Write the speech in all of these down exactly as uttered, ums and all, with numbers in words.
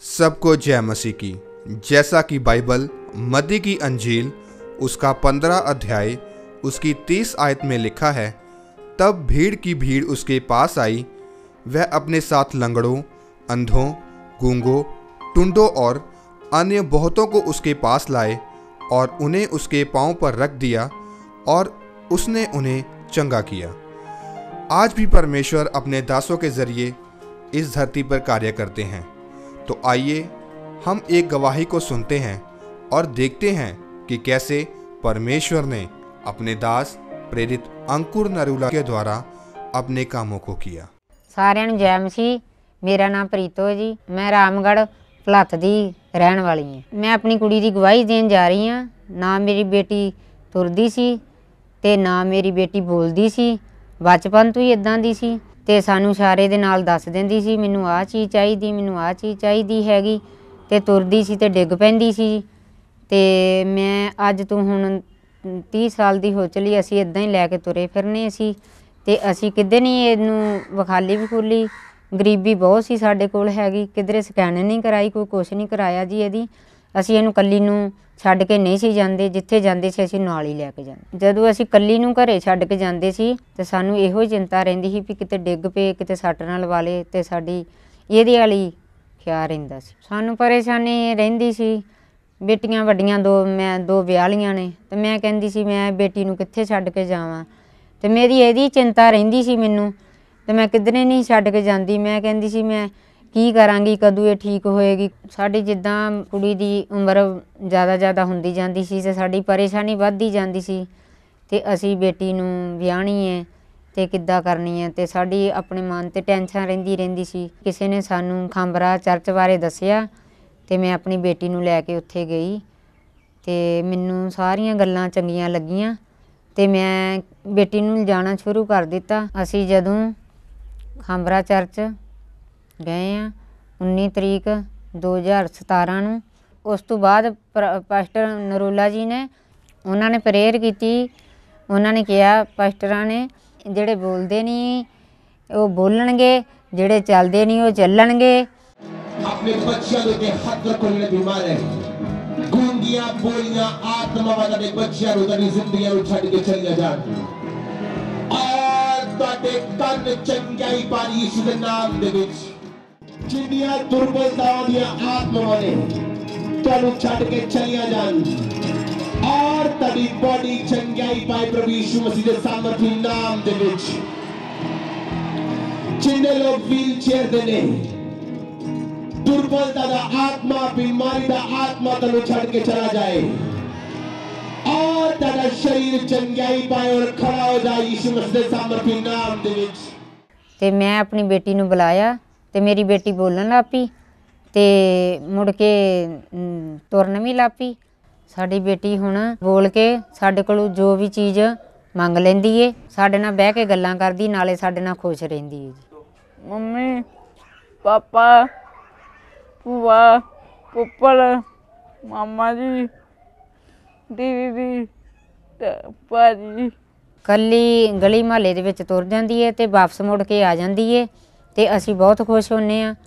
सबको जय मसीह की। जैसा कि बाइबल मत्ती की अंजील उसका पंद्रह अध्याय उसकी तीस आयत में लिखा है, तब भीड़ की भीड़ उसके पास आई। वह अपने साथ लंगड़ों, अंधों, गूंगों, टुंडों और अन्य बहुतों को उसके पास लाए और उन्हें उसके पांव पर रख दिया और उसने उन्हें चंगा किया। आज भी परमेश्वर अपने दासों के जरिए इस धरती पर कार्य करते हैं। तो आइए हम एक गवाही को सुनते हैं और देखते हैं कि कैसे परमेश्वर ने अपने दास प्रेरित अंकुर नरूला के द्वारा अपने कामों को किया। सारिਆਂ ਨੂੰ जय मसीह। मेरा नाम प्रीतो है जी। मैं रामगढ़ भलੱਥ ਦੀ रहन वाली ਹਾਂ। मैं अपनी कुड़ी ਦੀ गवाही देन जा रही ਹਾਂ। ना मेरी बेटी तुरदी सी ਤੇ ना मेरी बेटी बोलदी सी। बचपन ਤੋਂ ਹੀ ਇਦਾਂ ਦੀ ਸੀ ਤੇ ਸਾਨੂੰ ਇਸ਼ਾਰੇ ਦੇ ਨਾਲ ਦੱਸ ਦਿੰਦੀ ਸੀ, ਮੈਨੂੰ ਆਹ ਚੀਜ਼ ਚਾਹੀਦੀ, ਮੈਨੂੰ ਆਹ ਚੀਜ਼ ਚਾਹੀਦੀ ਹੈਗੀ, ਤੇ ਤੁਰਦੀ ਸੀ ਤੇ ਡਿੱਗ ਪੈਂਦੀ ਸੀ। ਤੇ ਮੈਂ ਅੱਜ ਤੋਂ ਹੁਣ तीस ਸਾਲ ਦੀ ਹੋ ਚਲੀ, ਅਸੀਂ ਇਦਾਂ ਹੀ ਲੈ ਕੇ ਤੁਰੇ ਫਿਰਨੇ ਸੀ ਤੇ ਅਸੀਂ ਕਿਤੇ ਨਹੀਂ ਇਹਨੂੰ ਵਿਖਾਲੀ ਵਿਖੂਲੀ। ਗਰੀਬੀ ਬਹੁਤ ਸੀ ਸਾਡੇ ਕੋਲ ਹੈਗੀ, ਕਿਧਰੇ ਸਕੈਨ ਨਹੀਂ ਕਰਾਈ, ਕੋਈ ਕੁਛ ਨਹੀਂ ਕਰਾਇਆ ਜੀ ਇਹਦੀ। ਅਸੀਂ ਇਹਨੂੰ ਕੱਲੀ ਨੂੰ ਛੱਡ ਕੇ ਨਹੀਂ ਸੀ ਜਾਂਦੇ, ਜਿੱਥੇ ਜਾਂਦੇ ਸੀ ਅਸੀਂ ਨਾਲ ਹੀ ਲੈ ਕੇ ਜਾਂਦੇ। ਜਦੋਂ ਅਸੀਂ ਕੱਲੀ ਨੂੰ ਘਰੇ ਛੱਡ ਕੇ ਜਾਂਦੇ ਸੀ ਤੇ ਸਾਨੂੰ ਇਹੋ ਹੀ ਚਿੰਤਾ ਰਹਿੰਦੀ ਸੀ ਵੀ ਕਿਤੇ ਡਿੱਗ ਪਏ, ਕਿਤੇ ਸੱਟ ਨਾ ਲਵਾ ਲੇ, ਤੇ ਸਾਡੀ ਇਹਦੇ ਵਾਲੀ ਖਿਆਲ ਰਹਿੰਦਾ ਸੀ। ਸਾਨੂੰ ਪਰੇਸ਼ਾਨੀ ਰਹਿੰਦੀ ਸੀ। ਬੇਟੀਆਂ ਵੱਡੀਆਂ ਦੋ, ਮੈਂ ਦੋ ਵਿਆਹ ਲੀਆਂ ਨੇ, ਤੇ ਮੈਂ ਕਹਿੰਦੀ ਸੀ ਮੈਂ ਬੇਟੀ ਨੂੰ ਕਿੱਥੇ ਛੱਡ ਕੇ ਜਾਵਾਂ, ਤੇ ਮੇਰੀ ਇਹਦੀ ਚਿੰਤਾ ਰਹਿੰਦੀ ਸੀ ਮੈਨੂੰ, ਤੇ ਮੈਂ ਕਿਧਰੇ ਨਹੀਂ ਛੱਡ ਕੇ ਜਾਂਦੀ। ਮੈਂ ਕਹਿੰਦੀ ਸੀ ਮੈਂ ਕੀ ਕਰਾਂਗੀ, ਕਦੋਂ ਇਹ ਠੀਕ ਹੋਏਗੀ। ਸਾਡੀ ਜਿੱਦਾਂ ਕੁੜੀ ਦੀ ਉਮਰ ਜ਼ਿਆਦਾ ਜ਼ਿਆਦਾ ਹੁੰਦੀ ਜਾਂਦੀ ਸੀ ਤੇ ਸਾਡੀ ਪਰੇਸ਼ਾਨੀ ਵੱਧਦੀ ਜਾਂਦੀ ਸੀ, ਤੇ ਅਸੀਂ ਬੇਟੀ ਨੂੰ ਵਿਆਹਣੀ ਹੈ ਤੇ ਕਿੱਦਾਂ ਕਰਨੀ ਹੈ, ਤੇ ਸਾਡੀ ਆਪਣੇ ਮਨ 'ਤੇ ਟੈਨਸ਼ਨ ਰਹਿੰਦੀ ਰਹਿੰਦੀ ਸੀ। ਕਿਸੇ ਨੇ ਸਾਨੂੰ ਖਾਂਬਰਾ ਚਰਚ ਬਾਰੇ ਦੱਸਿਆ ਤੇ ਮੈਂ ਆਪਣੀ ਬੇਟੀ ਨੂੰ ਲੈ ਕੇ ਉੱਥੇ ਗਈ ਤੇ ਮੈਨੂੰ ਸਾਰੀਆਂ ਗੱਲਾਂ ਚੰਗੀਆਂ ਲੱਗੀਆਂ ਤੇ ਮੈਂ ਬੇਟੀ ਨੂੰ ਲਿਜਾਣਾ ਸ਼ੁਰੂ ਕਰ ਦਿੱਤਾ। ਅਸੀਂ ਜਦੋਂ ਖਾਂਬਰਾ ਚਰਚ ਗਏ ਹਾਂ ਉੱਨੀ ਤਰੀਕ ਦੋ ਹਜ਼ਾਰ ਸਤਾਰਾਂ ਨੂੰ, ਉਸ ਤੋਂ ਬਾਅਦ ਪਾਸਟਰ ਨਰੂਲਾ ਜੀ ਨੇ ਉਹਨਾਂ ਨੇ ਪ੍ਰੇਅਰ ਕੀਤੀ। ਉਹਨਾਂ ਨੇ ਕਿਹਾ ਪਾਸਟਰਾਂ ਨੇ, ਜਿਹੜੇ ਬੋਲਦੇ ਨਹੀਂ ਉਹ ਬੋਲਣਗੇ, ਜਿਹੜੇ ਚੱਲਦੇ ਨਹੀਂ ਉਹ ਚੱਲਣਗੇ। अपने बच्चियां दे के हाथ रखो जेड़े बीमार है, गूंगियां बोलियां आत्मा वाला दे बच्चियां नु तनी जिंदगी नु छड़ के चलिया जान और ताडे कंन चंगाई पारी यीशु दे नाम दे विच। जिन्नियां दुर्बलतावां दी आत्मावां ने तानू छड़ के चलिया जान और ताडी बॉडी चंगाई पाए प्रभु यीशु मसीह दे सामर्थी नाम दे विच। जिन्ने लोग व्हील चेयर दे ने, दुर्बलता दा आत्मा, बीमारी दा आत्मा तनु छड़ के चला जाए और तेरा शरीर चंगाई पाए और खड़ा हो जाए यीशु मसीह दे सामर्थी नाम दे विच। ते मैं अपनी बेटी नु बुलाया ते मेरी बेटी बोलन लग पई ते मुड़ के तुरन भी लग पई। साडी बेटी हुण बोल के साडे कोलों जो भी चीज़ मंग लैंदी है, साडे नाल बह के गल्लां करदी, नाले साडे नाल खुश रहिंदी है। मम्मी, पापा, ਭੂਆ, ਪੁੱਪਲ, ਮਾਮਾ ਜੀ, ਦੀਦੀ ਤੇ ਭਾਜੀ। ਕੱਲੀ ਗਲੀ ਮੁਹੱਲੇ ਦੇ ਵਿੱਚ ਤੁਰ ਜਾਂਦੀ ਹੈ ਤੇ ਵਾਪਸ ਮੁੜ ਕੇ ਆ ਜਾਂਦੀ ਹੈ ਤੇ ਅਸੀਂ ਬਹੁਤ ਖੁਸ਼ ਹੁੰਨੇ ਆ।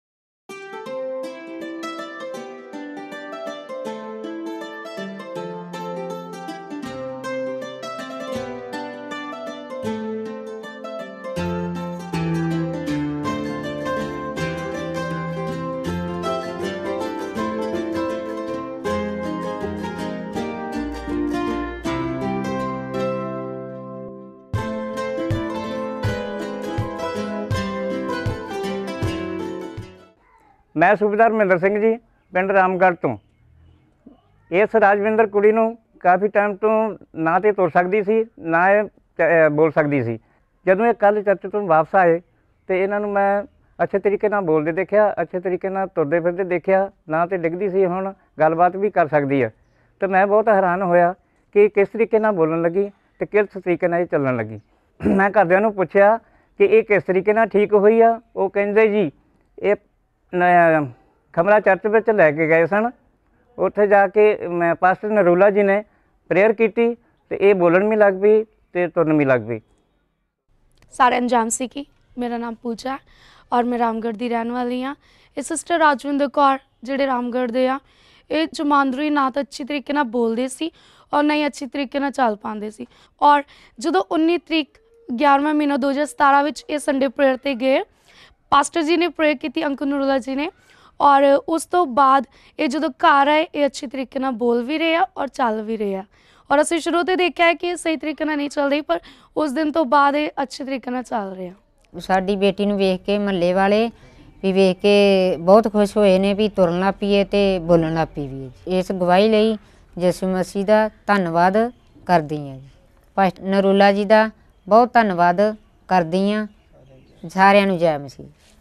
मैं सूबेदार महेंद्र सिंह जी, पिंड रामगढ़ तो। इस राजविंदर कुड़ी नूं काफ़ी टाइम तो ना तो तुर सकती सी, ना ये बोल सकती सी। जदों ये कल चर्च तो वापस आए तो इन्हां नूं मैं अच्छे तरीके नाल बोलते देखा, अच्छे तरीके नाल तुरदे फिरदे देखा, ना तो डिगदी सी, हुण गलबात भी कर सकती है। तो मैं बहुत हैरान होया कि किस तरीके नाल बोलन लगी तो किस तरीके नाल चलण लगी। मैं घरदिआं नूं पुछया कि ये किस तरीके नाल ठीक हुई आ। वो कहिंदे जी ये खमरा चर्च में लैके गए सन, उत्थे जाके मैं पास्टर नरूला जी ने प्रेयर की तो ये बोलन भी लग पई तो तुरन भी लग पई। सारे अंजाम सी की। मेरा नाम पूजा ਔਰ ਮੈਂ ਰਾਮਗੜ੍ਹ ਦੀ ਰਹਿਣ ਵਾਲੀ ਹਾਂ। ਇਹ ਸਿਸਟਰ ਰਾਜਵਿੰਦਰ ਕੌਰ ਜਿਹੜੇ ਰਾਮਗੜ੍ਹ ਦੇ ਆ, ਇਹ ਜਮਾਂਦਰੂ ਨਾ ਤਾਂ ਅੱਛੀ ਤਰੀਕੇ ਨਾਲ ਬੋਲਦੇ ਸੀ ਔਰ ਨਾ ਹੀ ਅੱਛੀ ਤਰੀਕੇ ਨਾਲ ਚੱਲ ਪਾਉਂਦੇ ਸੀ। ਔਰ ਜਦੋਂ ਉੱਨੀ ਤਰੀਕ ਗਿਆਰਵਾਂ ਮਹੀਨਾ ਦੋ ਹਜ਼ਾਰ ਸਤਾਰਾਂ ਵਿੱਚ ਇਹ ਸੰਡੇ ਪ੍ਰੇਅਰ 'ਤੇ ਗਏ, ਪਾਸਟਰ ਜੀ ਨੇ ਪ੍ਰੇਅਰ ਕੀਤੀ, ਅੰਕਲ ਨੂਰੁੱਲਾ ਜੀ ਨੇ, ਔਰ ਉਸ ਤੋਂ ਬਾਅਦ ਇਹ ਜਦੋਂ ਘਰ ਆਏ ਇਹ ਅੱਛੀ ਤਰੀਕੇ ਨਾਲ ਬੋਲ ਵੀ ਰਹੇ ਆ ਔਰ ਚੱਲ ਵੀ ਰਹੇ ਆ। ਔਰ ਅਸੀਂ ਸ਼ੁਰੂ ਤੋਂ ਦੇਖਿਆ ਹੈ ਕਿ ਇਹ ਸਹੀ ਤਰੀਕੇ ਨਾਲ ਨਹੀਂ ਚੱਲ ਰਹੀ, ਪਰ ਉਸ ਦਿਨ ਤੋਂ ਬਾਅਦ ਇਹ ਅੱਛੇ ਤਰੀਕੇ ਨਾਲ ਚੱਲ ਰਿਹਾ। ਸਾਡੀ ਬੇਟੀ ਨੂੰ ਵੇਖ ਕੇ ਮਹੱਲੇ ਵਾਲੇ ਵੀ ਵੇਖ ਕੇ ਬਹੁਤ ਖੁਸ਼ ਹੋਏ ਨੇ ਵੀ ਤੁਰਨ ਲੱਗ ਪਈ ਹੈ ਅਤੇ ਬੋਲਣ ਲੱਗ ਪਈ ਵੀ ਹੈ। ਇਸ ਗਵਾਹੀ ਲਈ ਯਿਸੂ ਮਸੀਹ ਦਾ ਧੰਨਵਾਦ ਕਰਦੀ ਹਾਂ ਜੀ। ਪਾਸਟਰ ਨਰੂਲਾ ਜੀ ਦਾ ਬਹੁਤ ਧੰਨਵਾਦ ਕਰਦੀ ਹਾਂ। ਸਾਰਿਆਂ ਨੂੰ ਜੈ ਮਸੀਹ।